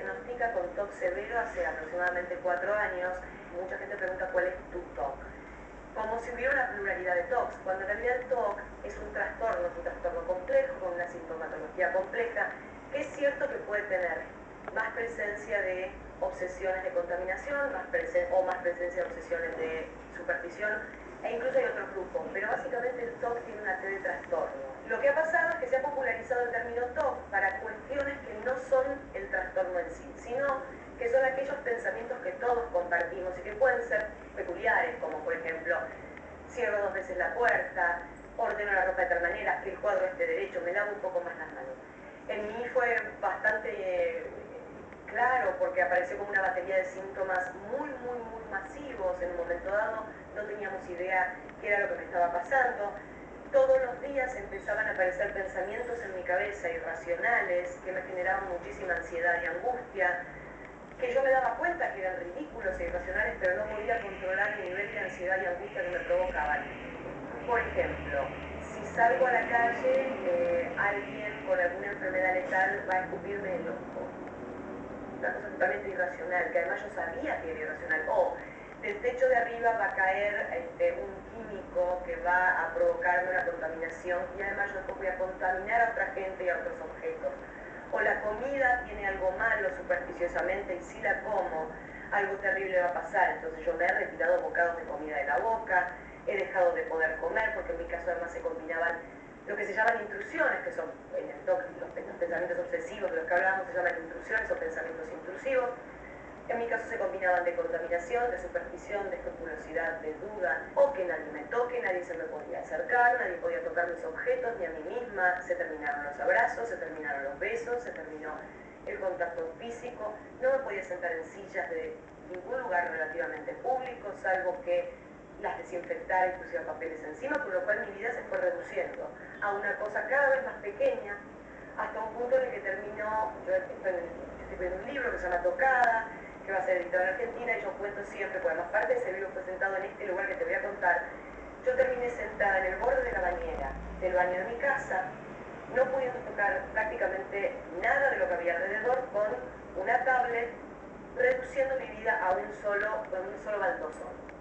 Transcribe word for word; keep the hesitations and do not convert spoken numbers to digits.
diagnostica con TOC severo hace aproximadamente cuatro años. Mucha gente pregunta cuál es tu TOC. Como si hubiera una pluralidad de TOCs, cuando en realidad el TOC es un trastorno, es un trastorno complejo, con una sintomatología compleja, que es cierto que puede tener más presencia de obsesiones de contaminación, más o más presencia de obsesiones de superstición, e incluso hay otros grupos, pero básicamente el TOC tiene una T de trastorno. Lo que ha pasado es que se ha popularizado el término TOC para cuestiones que no son el trastorno en sí, sino que son aquellos pensamientos que todos compartimos y que pueden ser peculiares, como por ejemplo, cierro dos veces la puerta, ordeno la ropa de tal manera, que el cuadro esté derecho, me lavo un poco más las manos. En mí fue bastante eh, claro porque apareció como una batería de síntomas muy, muy, muy masivos. En un momento dado no teníamos idea qué era lo que me estaba pasando. Todos los días empezaban a aparecer pensamientos en mi cabeza irracionales que me generaban muchísima ansiedad y angustia, que yo me daba cuenta que eran ridículos e irracionales, pero no podía controlar el nivel de ansiedad y angustia que me provocaban. Por ejemplo, si salgo a la calle, eh, alguien con alguna enfermedad letal va a escupirme el ojo. Una cosa totalmente irracional, que además yo sabía que era irracional. O del techo de arriba va a caer este, un químico que va a provocarme una contaminación y además yo después voy a contaminar a otra gente y a otros objetos. O la comida tiene algo malo supersticiosamente y si la como, algo terrible va a pasar. Entonces yo me he retirado bocados de comida de la boca, he dejado de poder comer, porque en mi caso además se combinaban lo que se llaman intrusiones, que son en el TOC, los, los pensamientos obsesivos de los que hablábamos se llaman intrusiones o pensamientos intrusivos. En mi caso se combinaban de contaminación, de superstición, de escrupulosidad, de duda, o que nadie me toque, nadie se me podía acercar, nadie podía tocar mis objetos, ni a mí misma. Se terminaron los abrazos, se terminaron los besos, se terminó el contacto físico. No me podía sentar en sillas de ningún lugar relativamente público, salvo que las desinfectara y pusiera papeles encima, con lo cual mi vida se fue reduciendo a una cosa cada vez más pequeña, hasta un punto en el que terminó. Yo estoy escribiendo un libro que se llama Tocada, que va a ser editado en Argentina, y yo cuento siempre, pues además parte de ese libro fue sentado en este lugar que te voy a contar. Yo terminé sentada en el borde de la bañera del baño de mi casa, no pudiendo tocar prácticamente nada de lo que había alrededor, con una tablet, reduciendo mi vida a un solo, a un solo baldosón.